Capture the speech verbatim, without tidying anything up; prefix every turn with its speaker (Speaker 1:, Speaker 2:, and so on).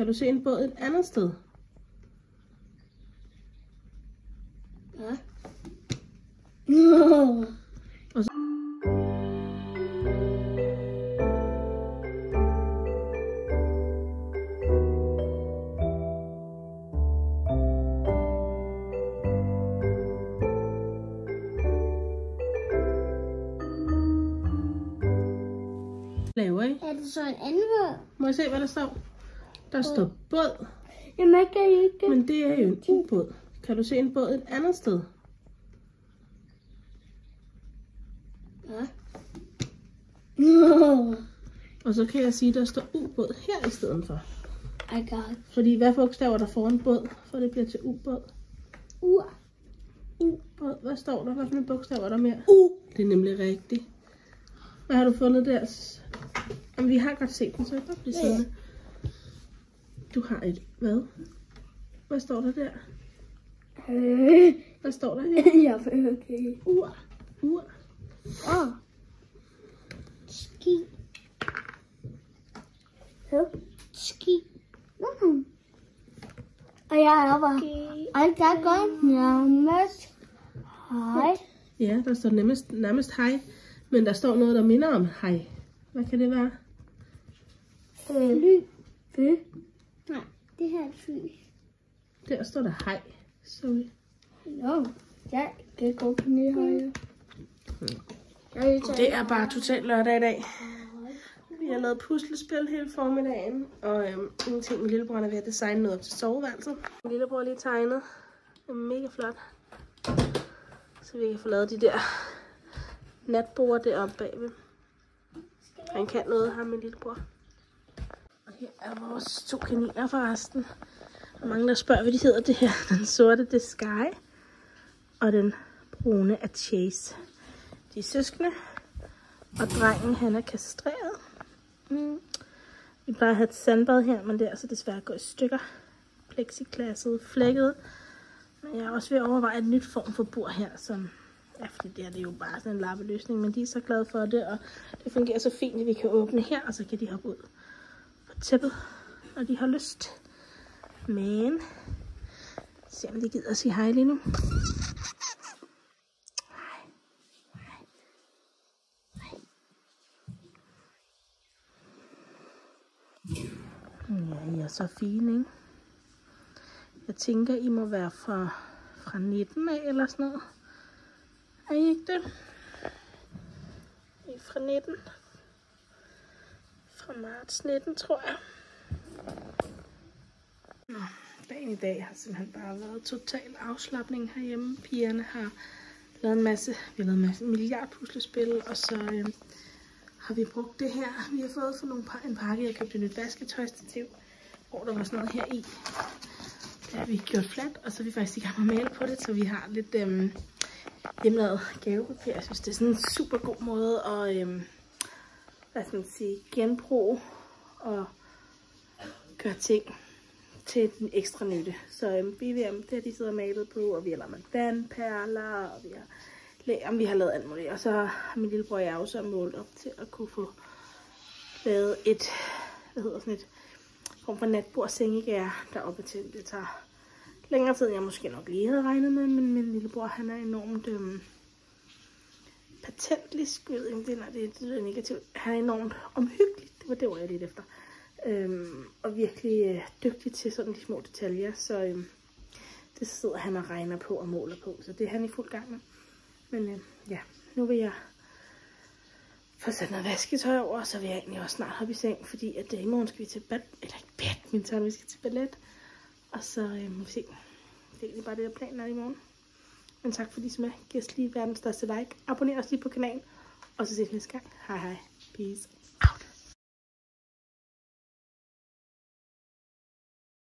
Speaker 1: Kan du se en båd et andet sted?
Speaker 2: Ja.
Speaker 1: Og så... Laver I?
Speaker 2: Er det så en anden båd?
Speaker 1: Må jeg se, hvad der står? Der står båd,
Speaker 2: Jamen, jeg kan ikke.
Speaker 1: men det er jo en ubåd. Kan du se en båd et andet sted?
Speaker 2: Ja.
Speaker 1: Og så kan jeg sige, at der står ubåd her i stedet for.
Speaker 2: I got
Speaker 1: Fordi hvad bogstaver der foran båd, for det bliver til ubåd?
Speaker 2: ur.
Speaker 1: Ubåd. Hvad står der? Hvad for nogle bogstaver er der mere?
Speaker 2: U.
Speaker 1: Det er nemlig rigtigt. Hvad har du fundet der? Jamen, vi har godt set den, så jeg kan godt blive siddende. Du har et hvad? Hvad står der der? Hvad står der her?
Speaker 2: Jeg er okay.
Speaker 1: Ur. Ur.
Speaker 2: Åh. Oh. Ski. Høp. Ski. Mm. Og jeg er bare. Og der går nærmest. Hej.
Speaker 1: Ja, der står nærmest, nærmest hej. Men der står noget, der minder om hej. Hvad kan det være?
Speaker 2: Fly. Fly. Nej, det her er fly.
Speaker 1: Der står der hej. Sorry.
Speaker 2: No. Jeg kan gå på nye højre.
Speaker 1: Det er bare totalt lørdag i dag. Vi har lavet puslespil hele formiddagen, og øhm, ingenting. Min lillebror er ved at designe noget op til soveværelset. Min lillebror har lige tegnet. Det er mega flot. Så vi kan få lavet de der natborde deroppe bagved. Han kan noget, ham min lillebror. Og her er vores to kaniner forresten. Der er mange, der spørger, hvad de hedder det her. Den sorte, det er Sky, og den brune er Chase. De er søskende, og drengen, han er kastreret. Mm. Vi plejer at have et sandbad her, men det er altså desværre gået i stykker. Plexiglasset, flækket. Men jeg er også ved at overveje et nyt form for bur her, som... Ja, fordi det her det er jo bare sådan en lappeløsning, men de er så glade for det, og det fungerer så fint, at vi kan åbne her, og så kan de hoppe ud på tæppet, når de har lyst. Men... Se om de gider at sige hej lige nu. Ja, I er så fine, ikke? Jeg tænker, I må være fra, fra nitten af eller sådan noget. Er I ikke det? I er fra nitten. Fra marts nitten, tror jeg. Nå, dagen i dag har simpelthen bare været total afslapning herhjemme. Pigerne har lavet en masse, vi har lavet en masse milliardpuslespil, og så øh, har vi brugt det her. Vi har fået for nogle, en pakke, jeg købte et nyt vasketøjstativ, hvor der var sådan noget her i. Det har vi gjort fladt, og så er vi faktisk i gang med at male på det, så vi har lidt øhm, hjemmelavet gavepapir. Jeg synes, det er sådan en super god måde at øhm, hvad skal man sige, genbruge og gøre ting til den ekstra nytte. Så øhm, B V M, det har de siddet og malet på, og vi har lavet vandperler, og vi har, jamen, vi har lavet alt muligt. Og så har min lillebror og jeg også målt op til at kunne få lavet et, hvad hedder sådan et, form for natbord sengegær deroppe til. Det tager længere tid, end jeg måske nok lige havde regnet med, men min lillebror, han er enormt øhm, patentlig skyld. Det, nej, det, det er negativt. Han er enormt omhyggelig. Det var det ord, jeg lidt efter. Øhm, og virkelig øh, dygtig til sådan de små detaljer. Så øhm, det sidder han og regner på og måler på. Så det er han i fuld gang med. Men øh, ja, nu vil jeg få sat noget vasketøj over, og så vil jeg egentlig også snart hoppe i seng, fordi at i morgen skal vi til bad, eller ikke badminton, vi skal til ballet, og så øh, må vi se. Det er egentlig bare det, der planen er i morgen. Men tak fordi I så med. Giv os lige verdens største like. Abonner os lige på kanalen, og så ses vi næste gang. Hej hej. Peace.